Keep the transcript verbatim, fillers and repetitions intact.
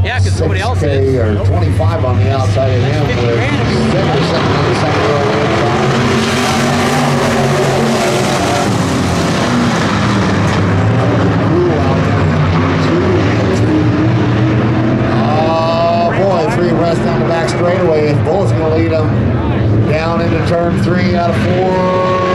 Yeah, because somebody else is. Or twenty-five on the outside of him with seven or seven on the second row. Oh boy, three abreast down the back straightaway. Bullet's going to lead him down into turn three out of four.